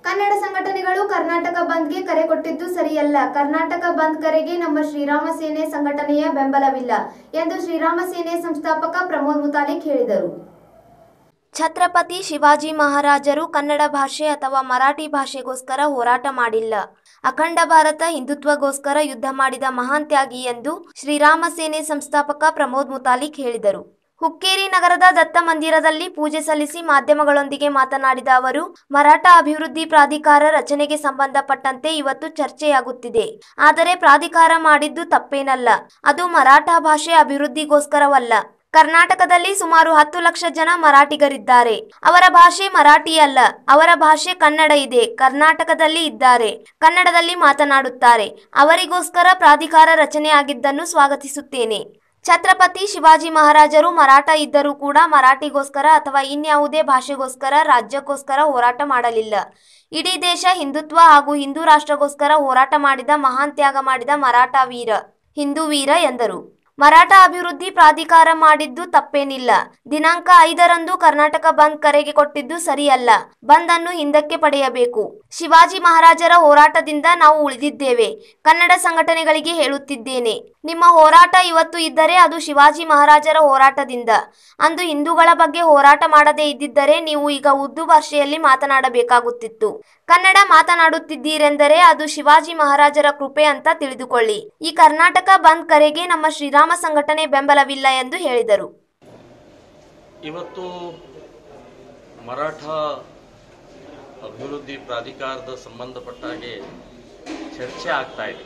ಕನ್ನಡ ಸಂಘಟನೆಗಳು ಕರ್ನಾಟಕ ಬಂದ್ಗೆ ಕರೆ ಕೊಟ್ಟಿದ್ದು ಸರಿಯಲ್ಲ. ಕರ್ನಾಟಕ ಬಂದ್ ಕರೆಗೆ ನಮ್ಮ ಶ್ರೀರಾಮ ಸೇನೆ ಸಂಘಟನೆಯ ಬೆಂಬಲವಿಲ್ಲ ಎಂದು ಶ್ರೀರಾಮ ಸೇನೆ ಸಂಸ್ಥಾಪಕ ಪ್ರಮೋದ್ ಮುತಾಲಿಕ್ ಹೇಳಿದರು. ಛತ್ರಪತಿ ಶಿವಾಜಿ ಮಹಾರಾಜರು ಕನ್ನಡ ಭಾಷೆ ಅಥವಾ ಮರಾಠಿ ಭಾಷೆಗೋಸ್ಕರ ಹೋರಾಟ ಮಾಡಿಲ್ಲ. ಅಖಂಡ ಭಾರತ ಹಿಂದುತ್ವಗೋಸ್ಕರ ಯುದ್ಧ ಮಾಡಿದ ಮಹಾನ್ ತ್ಯಾಗಿ ಎಂದು ಶ್ರೀರಾಮ ಸೇನೆ ಸಂಸ್ಥಾಪಕ ಪ್ರಮೋದ್ ಮುತಾಲಿಕ್ ಹೇಳಿದರು. ಹುಕ್ಕೇರಿ ನಗರದ ದತ್ತ ಮಂದಿರದಲ್ಲಿ ಪೂಜೆ ಸಲ್ಲಿಸಿ ಮಾಧ್ಯಮಗಳೊಂದಿಗೆ ಮಾತನಾಡಿದ ಅವರು, ಮರಾಠ ಅಭಿವೃದ್ಧಿ ಪ್ರಾಧಿಕಾರ ರಚನೆಗೆ ಸಂಬಂಧಪಟ್ಟಂತೆ ಇವತ್ತು ಚರ್ಚೆಯಾಗುತ್ತಿದೆ. ಆದರೆ ಪ್ರಾಧಿಕಾರ ಮಾಡಿದ್ದು ತಪ್ಪೇನಲ್ಲ. ಅದು ಮರಾಠ ಭಾಷೆ ಅಭಿವೃದ್ಧಿಗೋಸ್ಕರವಲ್ಲ. ಕರ್ನಾಟಕದಲ್ಲಿ ಸುಮಾರು 10 ಲಕ್ಷ ಜನ ಮರಾಠಿಗರಿದ್ದಾರೆ. ಅವರ ಭಾಷೆ ಮರಾಠಿ ಅಲ್ಲ, ಅವರ ಭಾಷೆ ಕನ್ನಡ ಇದೆ. ಕರ್ನಾಟಕದಲ್ಲಿ ಇದ್ದಾರೆ, ಕನ್ನಡದಲ್ಲಿ ಮಾತನಾಡುತ್ತಾರೆ. ಅವರಿಗೋಸ್ಕರ ಪ್ರಾಧಿಕಾರ ರಚನೆ ಆಗಿದ್ದನ್ನು ಸ್ವಾಗತಿಸುತ್ತೇನೆ. ಛತ್ರಪತಿ ಶಿವಾಜಿ ಮಹಾರಾಜರು ಮರಾಠ ಇದ್ದರೂ ಕೂಡ ಮರಾಠಿಗೋಸ್ಕರ ಅಥವಾ ಇನ್ಯಾವುದೇ ಭಾಷೆಗೋಸ್ಕರ ರಾಜ್ಯಕ್ಕೋಸ್ಕರ ಹೋರಾಟ ಮಾಡಲಿಲ್ಲ. ಇಡೀ ದೇಶ ಹಿಂದುತ್ವ ಹಾಗೂ ಹಿಂದೂ ರಾಷ್ಟ್ರಗೋಸ್ಕರ ಹೋರಾಟ ಮಾಡಿದ ಮಹಾನ್ ತ್ಯಾಗ ಮಾಡಿದ ಮರಾಠ ವೀರ, ಹಿಂದೂ ವೀರ ಎಂದರು. ಮರಾಠ ಅಭಿವೃದ್ಧಿ ಪ್ರಾಧಿಕಾರ ಮಾಡಿದ್ದು ತಪ್ಪೇನಿಲ್ಲ. ದಿನಾಂಕ 5ರಂದು ಕರ್ನಾಟಕ ಬಂದ್ ಕರೆಗೆ ಕೊಟ್ಟಿದ್ದು ಸರಿಯಲ್ಲ. ಬಂದ್ ಅನ್ನು ಹಿಂದಕ್ಕೆ ಪಡೆಯಬೇಕು. ಶಿವಾಜಿ ಮಹಾರಾಜರ ಹೋರಾಟದಿಂದ ನಾವು ಉಳಿದಿದ್ದೇವೆ. ಕನ್ನಡ ಸಂಘಟನೆಗಳಿಗೆ ಹೇಳುತ್ತಿದ್ದೇನೆ, ನಿಮ್ಮ ಹೋರಾಟ ಇವತ್ತು ಇದ್ದರೆ ಅದು ಶಿವಾಜಿ ಮಹಾರಾಜರ ಹೋರಾಟದಿಂದ. ಅಂದು ಹಿಂದೂಗಳ ಬಗ್ಗೆ ಹೋರಾಟ ಮಾಡದೇ ಇದ್ದಿದ್ದರೆ ನೀವು ಈಗ ಉರ್ದು ಭಾಷೆಯಲ್ಲಿ ಮಾತನಾಡಬೇಕಾಗುತ್ತಿತ್ತು. ಕನ್ನಡ ಮಾತನಾಡುತ್ತಿದ್ದೀರೆಂದರೆ ಅದು ಶಿವಾಜಿ ಮಹಾರಾಜರ ಕೃಪೆ ಅಂತ ತಿಳಿದುಕೊಳ್ಳಿ. ಈ ಕರ್ನಾಟಕ ಬಂದ್ ಕರೆಗೆ ನಮ್ಮ ಶ್ರೀರಾಮ ಸಂಘಟನೆ ಬೆಂಬಲವಿಲ್ಲ ಎಂದು ಹೇಳಿದರು. ಇವತ್ತು ಮರಾಠ ಅಭಿವೃದ್ಧಿ ಪ್ರಾಧಿಕಾರದ ಸಂಬಂಧಪಟ್ಟ ಹಾಗೆ ಚರ್ಚೆ ಆಗ್ತಾ ಇದೆ.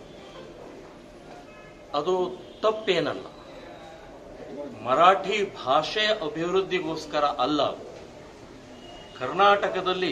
ಅದು ತಪ್ಪೇನಲ್ಲ. ಮರಾಠಿ ಭಾಷೆ ಅಭಿವೃದ್ಧಿಗೋಸ್ಕರ ಅಲ್ಲ. ಕರ್ನಾಟಕದಲ್ಲಿ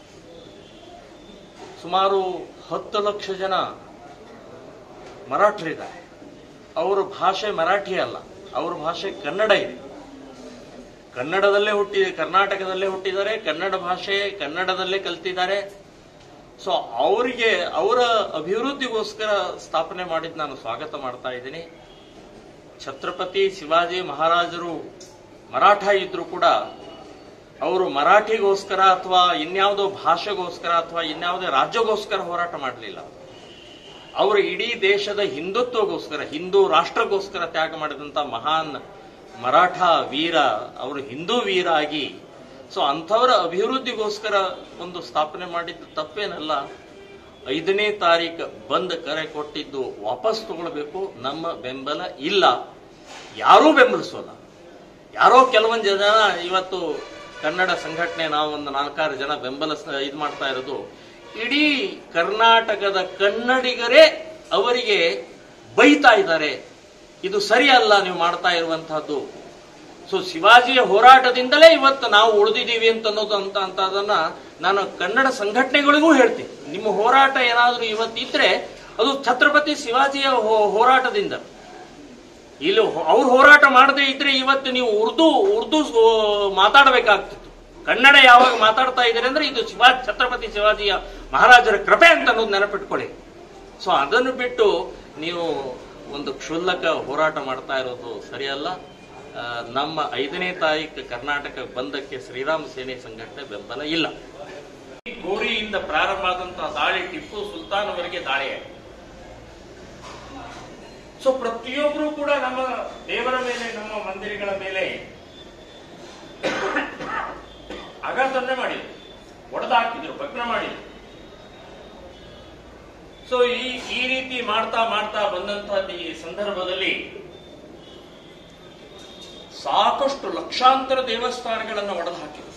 ಸುಮಾರು 10 ಲಕ್ಷ ಜನ ಮರಾಠರಿದ್ದಾರೆ. ಅವರ ಭಾಷೆ ಮರಾಠಿ ಅಲ್ಲ, ಅವರ ಭಾಷೆ ಕನ್ನಡ ಇದೆ. ಕನ್ನಡದಲ್ಲೇ ಕರ್ನಾಟಕದಲ್ಲೇ ಹುಟ್ಟಿದ್ದಾರೆ. ಕನ್ನಡ ಭಾಷೆ ಕನ್ನಡದಲ್ಲೇ ಕಲ್ತಿದ್ದಾರೆ. ಸೊ ಅವರಿಗೆ ಅವರ ಅಭಿವೃದ್ಧಿಗೋಸ್ಕರ ಸ್ಥಾಪನೆ ಮಾಡಿದ್ದು ನಾನು ಸ್ವಾಗತ ಮಾಡ್ತಾ ಇದ್ದೀನಿ. ಛತ್ರಪತಿ ಶಿವಾಜಿ ಮಹಾರಾಜರು ಮರಾಠ ಇದ್ರು ಕೂಡ ಅವರು ಮರಾಠಿಗೋಸ್ಕರ ಅಥವಾ ಇನ್ಯಾವುದೋ ಭಾಷೆಗೋಸ್ಕರ ಅಥವಾ ಇನ್ಯಾವುದೇ ರಾಜ್ಯಗೋಸ್ಕರ ಹೋರಾಟ ಮಾಡಲಿಲ್ಲ. ಅವರು ಇಡೀ ದೇಶದ ಹಿಂದುತ್ವಗೋಸ್ಕರ, ಹಿಂದೂ ರಾಷ್ಟ್ರಗೋಸ್ಕರ ತ್ಯಾಗ ಮಾಡಿದಂತ ಮಹಾನ್ ಮರಾಠ ವೀರ, ಅವರು ಹಿಂದೂ ವೀರ ಆಗಿ, ಸೊ ಅಂಥವರ ಅಭಿವೃದ್ಧಿಗೋಸ್ಕರ ಒಂದು ಸ್ಥಾಪನೆ ಮಾಡಿದ್ದು ತಪ್ಪೇನಲ್ಲ. 5ನೇ ತಾರೀಕು ಬಂದ್ ಕರೆ ಕೊಟ್ಟಿದ್ದು ವಾಪಸ್ ತಗೊಳ್ಬೇಕು. ನಮ್ಮ ಬೆಂಬಲ ಇಲ್ಲ, ಯಾರೂ ಬೆಂಬಲಿಸೋಲ್ಲ. ಯಾರೋ ಕೆಲವೊಂದು ಜನ ಇವತ್ತು ಕನ್ನಡ ಸಂಘಟನೆ ನಾವು ಒಂದು 4-6 ಜನ ಇದು ಮಾಡ್ತಾ ಇರೋದು, ಇಡೀ ಕರ್ನಾಟಕದ ಕನ್ನಡಿಗರೇ ಅವರಿಗೆ ಬೈತಾ ಇದ್ದಾರೆ. ಇದು ಸರಿಯಲ್ಲ ನೀವು ಮಾಡ್ತಾ ಇರುವಂತಹದ್ದು. ಸೊ ಶಿವಾಜಿಯ ಹೋರಾಟದಿಂದಲೇ ಇವತ್ತು ನಾವು ಉಳಿದಿದ್ದೀವಿ ಅಂತದನ್ನ ನಾನು ಕನ್ನಡ ಸಂಘಟನೆಗಳಿಗೂ ಹೇಳ್ತೀನಿ. ನಿಮ್ಮ ಹೋರಾಟ ಏನಾದರೂ ಇವತ್ತಿದ್ರೆ ಅದು ಛತ್ರಪತಿ ಶಿವಾಜಿಯ ಹೋರಾಟದಿಂದ. ಇಲ್ಲಿ ಅವ್ರು ಹೋರಾಟ ಮಾಡದೇ ಇದ್ರೆ ಇವತ್ತು ನೀವು ಉರ್ದು ಮಾತಾಡಬೇಕಾಗ್ತಿತ್ತು. ಕನ್ನಡ ಯಾವಾಗ ಮಾತಾಡ್ತಾ ಇದ್ದಾರೆ ಅಂದ್ರೆ ಇದು ಛತ್ರಪತಿ ಶಿವಾಜಿಯ ಮಹಾರಾಜರ ಕೃಪೆ ಅಂತ ಅನ್ನೋದು ನೆನಪಿಟ್ಕೊಳ್ಳಿ. ಸೊ ಅದನ್ನು ಬಿಟ್ಟು ನೀವು ಒಂದು ಕ್ಷುಲ್ಲಕ ಹೋರಾಟ ಮಾಡ್ತಾ ಇರೋದು ಸರಿಯಲ್ಲ. ನಮ್ಮ 5ನೇ ತಾರೀಕು ಕರ್ನಾಟಕ ಬಂದಕ್ಕೆ ಶ್ರೀರಾಮ ಸೇನೆ ಸಂಘಟನೆ ಬೆಂಬಲ ಇಲ್ಲ. ಗೋರಿಯಿಂದ ಪ್ರಾರಂಭ ಆದಂತಹ ದಾಳಿ ಟಿಪ್ಪು ಸುಲ್ತಾನ್ ಅವರಿಗೆ ದಾಳಿ. ಸೊ ಪ್ರತಿಯೊಬ್ಬರು ಕೂಡ ನಮ್ಮ ದೇವರ ಮೇಲೆ, ನಮ್ಮ ಮಂದಿರಗಳ ಮೇಲೆ ಆಘಾತವನ್ನೇ ಮಾಡಿದ್ರು, ಒಡೆದಾಕಿದ್ರು, ಭಗ್ನ ಮಾಡಿದ್ರು. ಸೊ ಈ ರೀತಿ ಮಾಡ್ತಾ ಬಂದಂತಹ ಈ ಸಂದರ್ಭದಲ್ಲಿ ಸಾಕಷ್ಟು ಲಕ್ಷಾಂತರ ದೇವಸ್ಥಾನಗಳನ್ನು ಒಡೆದು ಹಾಕಿದ್ರು.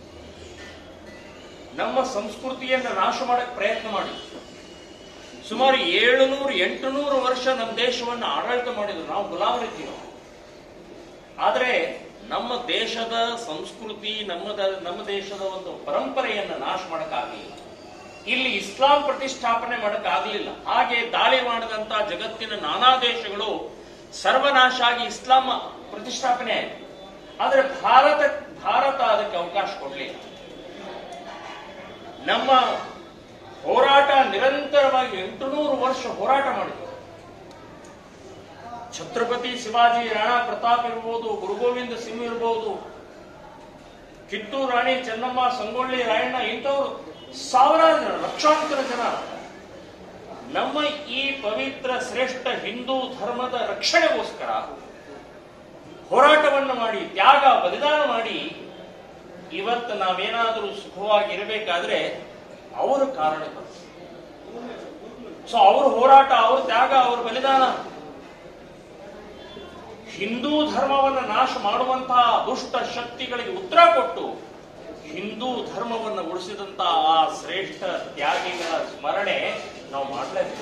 ನಮ್ಮ ಸಂಸ್ಕೃತಿಯನ್ನು ನಾಶ ಮಾಡಕ್ಕೆ ಪ್ರಯತ್ನ ಮಾಡಿದ್ರು. ಸುಮಾರು 700-800 ವರ್ಷ ನಮ್ಮ ದೇಶವನ್ನು ಆಡಳಿತ ಮಾಡಿದ್ರು. ನಾವು ಗುಲಾಮರಿದ್ದೀವಿ. ಆದರೆ ನಮ್ಮ ದೇಶದ ಸಂಸ್ಕೃತಿ, ನಮ್ಮ ದೇಶದ ಒಂದು ಪರಂಪರೆಯನ್ನು ನಾಶ ಮಾಡಕ್ಕಾಗಲಿಲ್ಲ. ಇಲ್ಲಿ ಇಸ್ಲಾಂ ಪ್ರತಿಷ್ಠಾಪನೆ ಮಾಡಕ್ಕಾಗಲಿಲ್ಲ. ಹಾಗೆ ದಾಳಿ ಮಾಡಿದಂತ ಜಗತ್ತಿನ ನಾನಾ ದೇಶಗಳು ಸರ್ವನಾಶ ಆಗಿ ಇಸ್ಲಾಂ ಪ್ರತಿಷ್ಠಾಪನೆ ಆಯಿತು. ಆದರೆ ಭಾರತ ಅದಕ್ಕೆ ಅವಕಾಶ ಕೊಡಲಿಲ್ಲ. ನಮ್ಮ ಹೋರಾಟ ನಿರಂತರವಾಗಿ 800 ವರ್ಷ ಹೋರಾಟ ಮಾಡಿದ್ರು. ಛತ್ರಪತಿ ಶಿವಾಜಿ, ರಾಣಾ ಪ್ರತಾಪ್ ಇರ್ಬೋದು, ಗುರು ಗೋವಿಂದ ಸಿಂಗ್ ಇರ್ಬೋದು, ಕಿತ್ತೂರು ರಾಣಿ ಚೆನ್ನಮ್ಮ, ಸಂಗೊಳ್ಳಿ ರಾಯಣ್ಣ, ಇಂಥವ್ರು ಸಾವಿರಾರು ಜನ, ಲಕ್ಷಾಂತರ ಜನ ನಮ್ಮ ಈ ಪವಿತ್ರ ಶ್ರೇಷ್ಠ ಹಿಂದೂ ಧರ್ಮದ ರಕ್ಷಣೆಗೋಸ್ಕರ ಹೋರಾಟವನ್ನು ಮಾಡಿ, ತ್ಯಾಗ ಬಲಿದಾನ ಮಾಡಿ, ಇವತ್ತು ನಾವೇನಾದರೂ ಸುಖವಾಗಿರಬೇಕಾದ್ರೆ ಅವರ ಕಾರಣಗಳು. ಸೊ ಅವ್ರ ಹೋರಾಟ, ಅವ್ರ ತ್ಯಾಗ, ಅವ್ರ ಬಲಿದಾನ ಹಿಂದೂ ಧರ್ಮವನ್ನು ನಾಶ ಮಾಡುವಂತಹ ದುಷ್ಟ ಶಕ್ತಿಗಳಿಗೆ ಉತ್ತರ ಕೊಟ್ಟು ಹಿಂದೂ ಧರ್ಮವನ್ನು ಉಳಿಸಿದಂತಹ ಆ ಶ್ರೇಷ್ಠ ತ್ಯಾಗಿಗಳ ಸ್ಮರಣೆ ನಾವು ಮಾಡಲೇಬೇಕು.